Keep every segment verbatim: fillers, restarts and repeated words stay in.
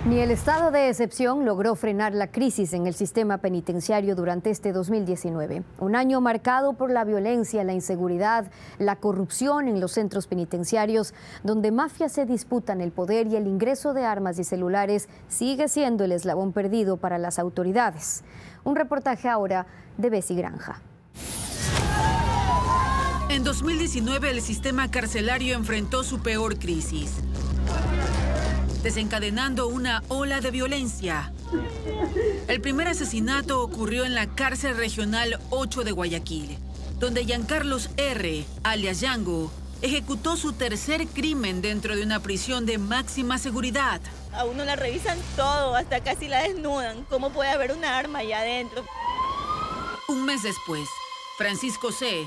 Ni el estado de excepción logró frenar la crisis en el sistema penitenciario durante este dos mil diecinueve. Un año marcado por la violencia, la inseguridad, la corrupción en los centros penitenciarios, donde mafias se disputan el poder y el ingreso de armas y celulares sigue siendo el eslabón perdido para las autoridades. Un reportaje ahora de Bessie Granja. En dos mil diecinueve el sistema carcelario enfrentó su peor crisis, desencadenando una ola de violencia. El primer asesinato ocurrió en la cárcel regional ocho de Guayaquil, donde Giancarlos R., alias Yango, ejecutó su tercer crimen dentro de una prisión de máxima seguridad. A uno la revisan todo, hasta casi la desnudan. ¿Cómo puede haber una arma allá adentro? Un mes después, Francisco C.,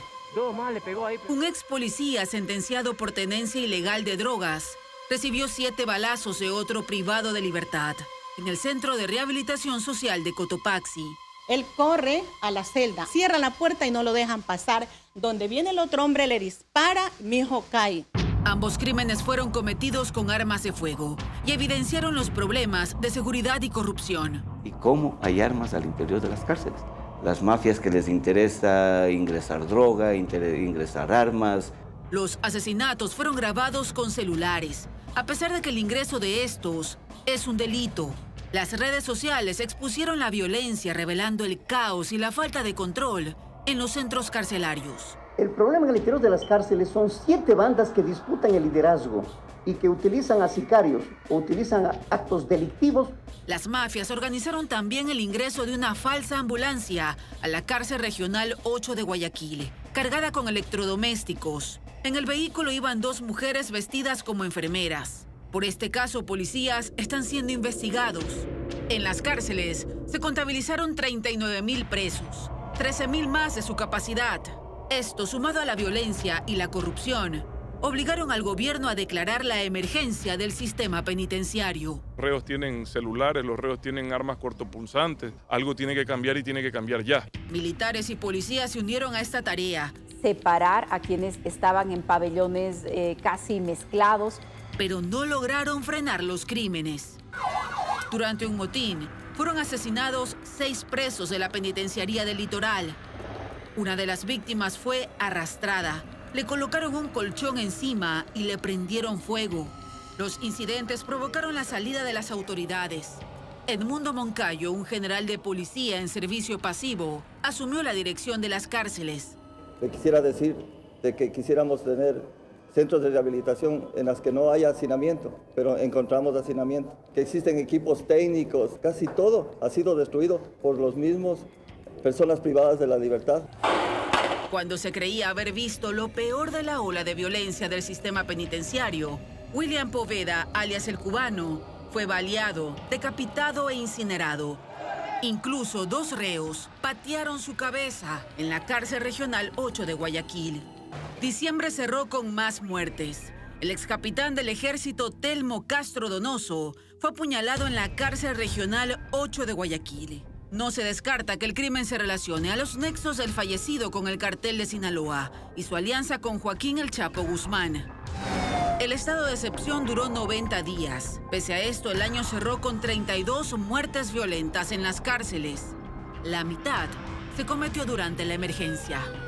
un ex policía sentenciado por tenencia ilegal de drogas, recibió siete balazos de otro privado de libertad en el Centro de Rehabilitación Social de Cotopaxi. Él corre a la celda, cierra la puerta y no lo dejan pasar. Donde viene el otro hombre, le dispara, mi hijo cae. Ambos crímenes fueron cometidos con armas de fuego y evidenciaron los problemas de seguridad y corrupción. ¿Y cómo hay armas al interior de las cárceles? Las mafias que les interesa ingresar droga, ingresar armas. Los asesinatos fueron grabados con celulares, a pesar de que el ingreso de estos es un delito. Las redes sociales expusieron la violencia, revelando el caos y la falta de control en los centros carcelarios. El problema en el interior de las cárceles son siete bandas que disputan el liderazgo y que utilizan a sicarios o utilizan actos delictivos. Las mafias organizaron también el ingreso de una falsa ambulancia a la cárcel regional ocho de Guayaquil, cargada con electrodomésticos. En el vehículo iban dos mujeres vestidas como enfermeras. Por este caso, policías están siendo investigados. En las cárceles se contabilizaron treinta y nueve mil presos, trece mil más de su capacidad. Esto, sumado a la violencia y la corrupción, obligaron al gobierno a declarar la emergencia del sistema penitenciario. Los reos tienen celulares, los reos tienen armas cortopunzantes. Algo tiene que cambiar y tiene que cambiar ya. Militares y policías se unieron a esta tarea. Separar a quienes estaban en pabellones eh, casi mezclados. Pero no lograron frenar los crímenes. Durante un motín, fueron asesinados seis presos de la penitenciaría del Litoral. Una de las víctimas fue arrastrada. Le colocaron un colchón encima y le prendieron fuego. Los incidentes provocaron la salida de las autoridades. Edmundo Moncayo, un general de policía en servicio pasivo, asumió la dirección de las cárceles. Le quisiera decir de que quisiéramos tener centros de rehabilitación en las que no haya hacinamiento, pero encontramos hacinamiento. Que existen equipos técnicos, casi todo ha sido destruido por los mismos personas privadas de la libertad. Cuando se creía haber visto lo peor de la ola de violencia del sistema penitenciario, William Poveda, alias El Cubano, fue baleado, decapitado e incinerado. Incluso dos reos patearon su cabeza en la cárcel regional ocho de Guayaquil. Diciembre cerró con más muertes. El excapitán del ejército Telmo Castro Donoso fue apuñalado en la cárcel regional ocho de Guayaquil. No se descarta que el crimen se relacione a los nexos del fallecido con el cartel de Sinaloa y su alianza con Joaquín El Chapo Guzmán. El estado de excepción duró noventa días. Pese a esto, el año cerró con treinta y dos muertes violentas en las cárceles. La mitad se cometió durante la emergencia.